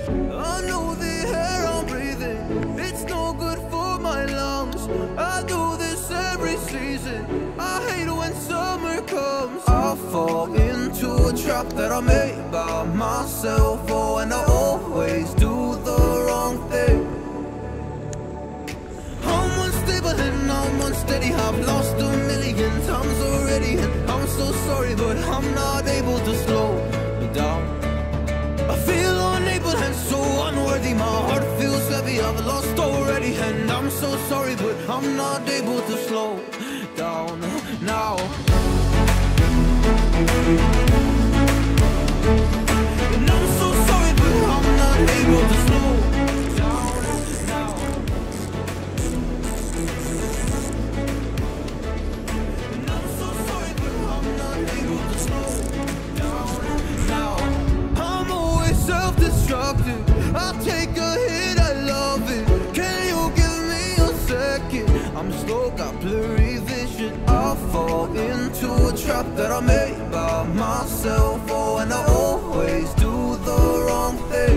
I know the air I'm breathing, it's no good for my lungs. I do this every season, I hate when summer comes. I fall into a trap that I made by myself. Oh, and I always do the wrong thing. I'm unstable and I'm unsteady, I've lost a million times already, and I'm so sorry, but I'm not able to slow down. I feel unable and so unworthy, my heart feels heavy, I've lost already, and I'm so sorry, but I'm not able to slow down now. And I'm so sorry, but I'm not able to slow down now. And I'm so sorry, but I'm not able to slow down now. I'm always self-destructive, I take a hit, I love it. Can you give me a second? I'm slow, got blurry vision. I fall into a trap that I made by myself. Oh, and I always do the wrong thing.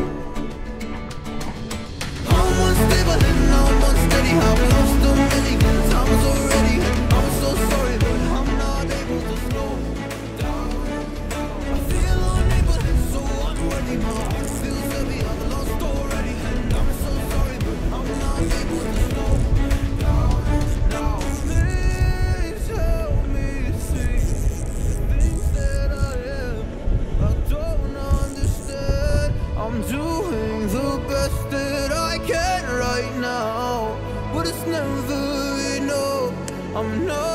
I'm unstable and I'm unsteady, I've lost a million times already, and I'm so sorry, but I'm not able to slow down. I feel unable and so unworthy, my heart feels heavy, I've lost already, and I'm so sorry, but I'm not able to slow down now. Please help me see things that I am, I don't understand. I'm doing the best that I can right now, but it's never enough. I'm not